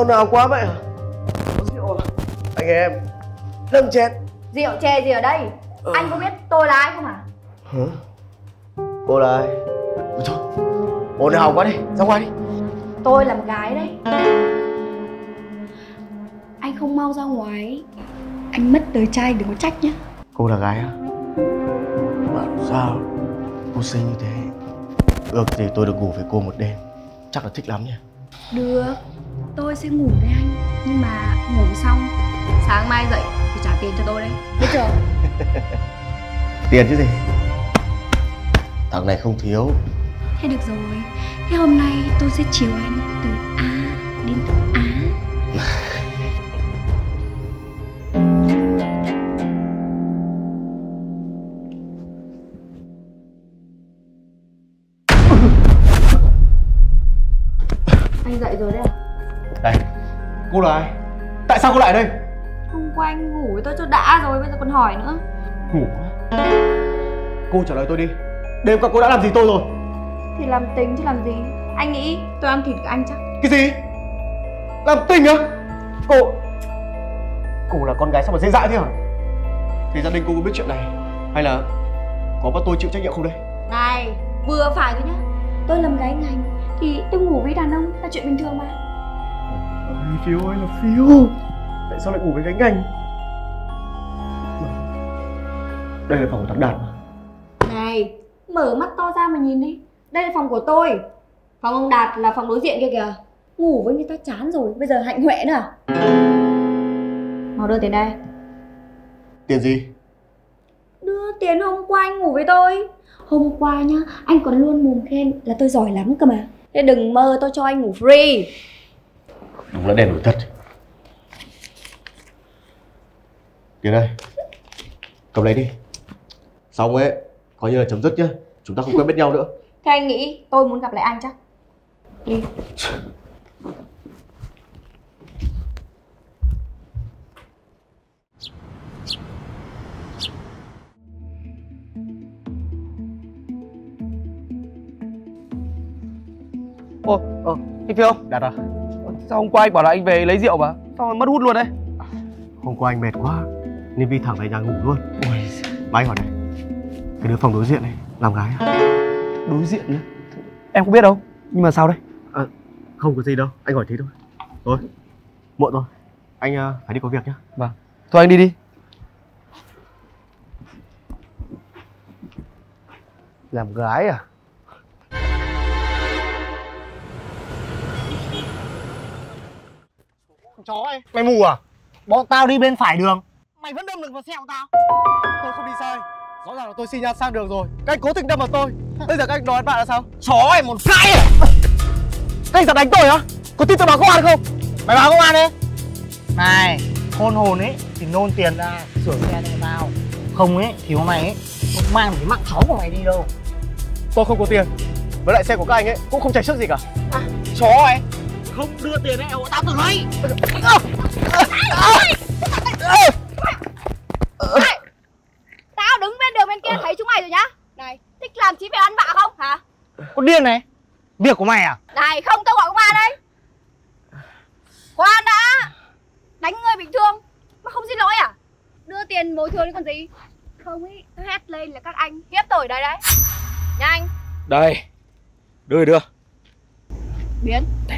ồn ào quá vậy hả? Có rượu à? Anh em đâm chết. Rượu chè gì ở đây? Anh có biết tôi là ai không hả? Hả? Cô là ai? Thôi, ồn ào quá đi, ra ngoài đi. Tôi là một gái đấy. Anh không mau ra ngoài, anh mất đời trai đừng có trách nhá. Cô là gái á? Bảo sao cô xinh như thế? Ước gì tôi được ngủ với cô một đêm. Chắc là thích lắm nha. Được, tôi sẽ ngủ với anh. Nhưng mà ngủ xong sáng mai dậy thì trả tiền cho tôi đấy, biết chưa? Tiền chứ gì? Thằng này không thiếu. Thế được rồi, thế hôm nay tôi sẽ chiều anh từ A đến Á. Anh dậy rồi đấy à? Đây, cô là ai? Tại sao cô lại ở đây? Hôm qua anh ngủ với tôi cho đã rồi, bây giờ còn hỏi nữa. Ngủ á? Cô trả lời tôi đi. Đêm qua cô đã làm gì tôi rồi? Thì làm tính chứ làm gì. Anh nghĩ tôi ăn thịt của anh chắc. Cái gì? Làm tình á? Cô là con gái sao mà dễ dãi thế hả? Thì gia đình cô có biết chuyện này hay là có bắt tôi chịu trách nhiệm không đây? Này, vừa phải thôi nhá. Tôi làm gái ngành thì tôi ngủ với đàn ông là chuyện bình thường mà. Phiêu ơi là phiêu. Tại sao lại ngủ với gánh ngành? Đây là phòng của thằng Đạt mà. Này, mở mắt to ra mà nhìn đi. Đây là phòng của tôi. Phòng ông Đạt là phòng đối diện kia kìa. Ngủ với người ta chán rồi, bây giờ hạnh huệ nữa à? Mau đưa tiền đây. Tiền gì? Đưa tiền hôm qua anh ngủ với tôi. Hôm qua nhá, anh còn luôn mồm khen là tôi giỏi lắm cơ mà. Thế đừng mơ tôi cho anh ngủ free. Đúng là đèn nổi thật. Tiền đây. Cầm lấy đi. Xong ấy, coi như là chấm dứt nhá. Chúng ta không quen biết nhau nữa. Thế anh nghĩ tôi muốn gặp lại anh chắc? Đi. Anh Phiêu, Đạt à? sao hôm qua anh bảo là anh về lấy rượu mà sao mà mất hút luôn đấy? Hôm qua anh mệt quá nên đi thẳng về nhà ngủ luôn. Ôi, mà anh hỏi này, cái đứa phòng đối diện này làm gái à? Đối diện nữa? Em không biết đâu, nhưng mà sao đây? Không có gì đâu, anh hỏi thế thôi. Thôi, muộn rồi, anh phải đi có việc nhá. Vâng, thôi anh đi đi. Làm gái à? Chó ấy, mày mù à? Bọn tao đi bên phải đường, mày vẫn đâm được vào xe của tao. Tôi không đi sai, rõ ràng là tôi xin nhan sang đường rồi. Các anh cố tình đâm vào tôi. Bây giờ các anh đòi bạn là sao? Chó mày một cái à? Các anh dám đánh tôi á? Có tin tôi báo công an không? Mày báo công an đi. Này, khôn hồn ấy thì nôn tiền ra sửa xe cho tao. Không ấy thì hôm nay ấy không mang cái mạng cháu của mày đi đâu. Tôi không có tiền. Với lại xe của các anh ấy cũng không chảy xước gì cả. Chó ấy, không đưa tiền ấy, tao tự lấy. Tao đứng bên đường bên kia thấy chúng mày rồi nhá. Này, thích làm chí phèo ăn vạ không hả? Con điên này, việc của mày à? Này, không tao gọi công an đây. Khoan đã. Đánh người bình thường mà không xin lỗi à? Đưa tiền bồi thường đi còn gì. Không ý, tôi hét lên là các anh hiếp tôi ở đây đấy. Nhanh. Đây, đưa. Biến.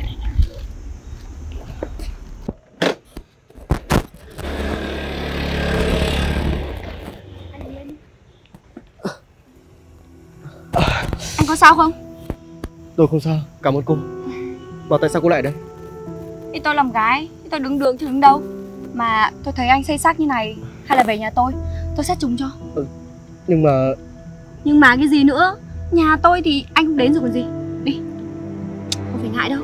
Anh có sao không? Tôi không sao, cảm ơn cô. Mà tại sao cô lại ở đây? Thì tôi làm gái, thì tôi đứng đường chứ đứng đâu. Mà tôi thấy anh xây xác như này, hay là về nhà tôi xét trùng cho. Nhưng mà... Nhưng mà cái gì nữa? Nhà tôi thì anh cũng đến rồi còn gì. Đi, không phải ngại đâu.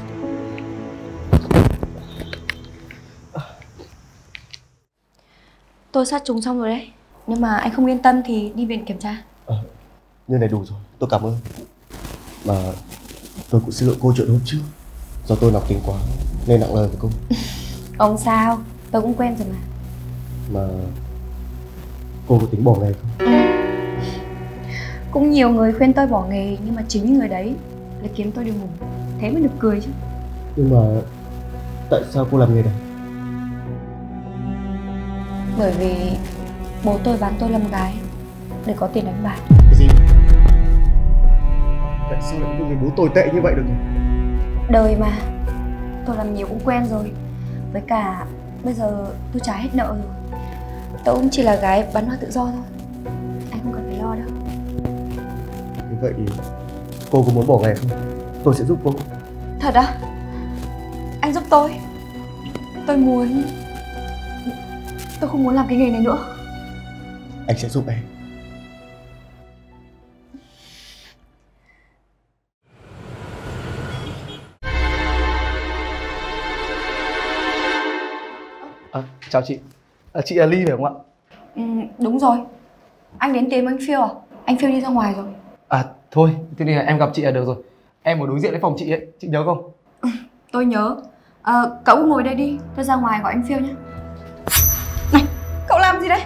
Tôi sát trùng xong rồi đấy. Nhưng mà anh không yên tâm thì đi viện kiểm tra. Như này đủ rồi, tôi cảm ơn. Mà tôi cũng xin lỗi cô chuyện hôm trước. Do tôi nóng tính quá nên nặng lời với cô. Không sao, tôi cũng quen rồi mà. Mà cô có tính bỏ nghề không? Cũng nhiều người khuyên tôi bỏ nghề, nhưng mà chính những người đấy là kiếm tôi được ngủ. Thế mới được cười chứ. Nhưng mà Tại sao cô làm nghề này? Bởi vì bố tôi bán tôi làm gái để có tiền đánh bạc. Cái gì? Tại sao lại có người bố tồi tệ như vậy được nhỉ? Đời mà, tôi làm nhiều cũng quen rồi. Với cả bây giờ tôi trả hết nợ rồi. Tôi cũng chỉ là gái bán hoa tự do thôi. Anh không cần phải lo đâu. Như vậy cô có muốn bỏ nghề không? Tôi sẽ giúp cô. Thật á? Anh giúp tôi. Tôi không muốn làm cái nghề này nữa. Anh sẽ giúp em. Chào chị. Chị là Ly phải không ạ? Đúng rồi. Anh đến tìm anh Phiêu à? Anh Phiêu đi ra ngoài rồi. Thôi, thế nên là em gặp chị là được rồi. Em ở đối diện với phòng chị ấy, chị nhớ không? Tôi nhớ. Cậu ngồi đây đi, tôi ra ngoài gọi anh Phiêu nhé. Này, cậu làm gì đấy?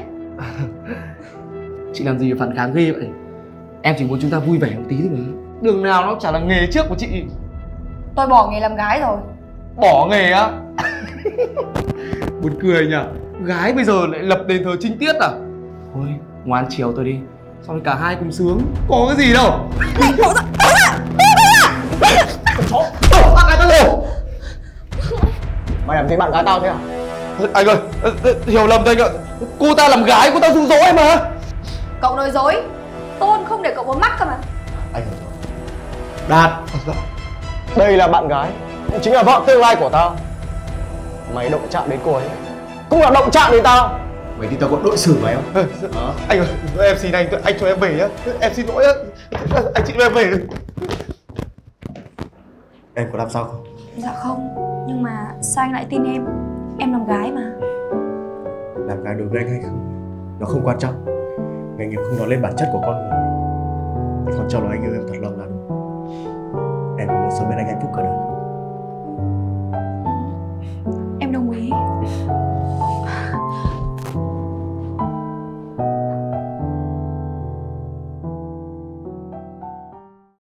Chị làm gì mà phản kháng ghê vậy? Em chỉ muốn chúng ta vui vẻ một tí thôi mà. Đường nào nó chả là nghề trước của chị. Tôi bỏ nghề làm gái rồi. Bỏ nghề á? Buồn cười nhỉ. Gái bây giờ lại lập đền thờ trinh tiết à? Thôi, ngoan chiều tôi đi. Xong rồi cả hai cùng sướng. Có cái gì đâu. Này, cậu ra. Bạn gái tao rồi. Mày làm gì bạn gái tao thế à? Anh ơi, hiểu lầm rồi anh ạ. Cô ta làm gái, cô ta dụ dỗ em mà. Cậu nói dối. Tôn không để cậu có mắt cơ mà. Anh hiểu rồi. Đạt. Đây là bạn gái, cũng chính là vợ tương lai của tao. Mày động chạm đến cô ấy cũng là động chạm đến tao. Vậy thì tao có đối xử với em. Anh ơi, em xin anh cho em về nhá. Em xin lỗi á. Anh chị cho em về. Em có làm sao không? Dạ không. Nhưng mà sao anh lại tin em? Em làm gái mà. Làm gái đối với anh hay không, nó không quan trọng. Nghề nghiệp không nói lên bản chất của con người. Còn cho nó anh yêu em thật lòng là đủ. Em muốn sống bên anh hạnh phúc cả đời.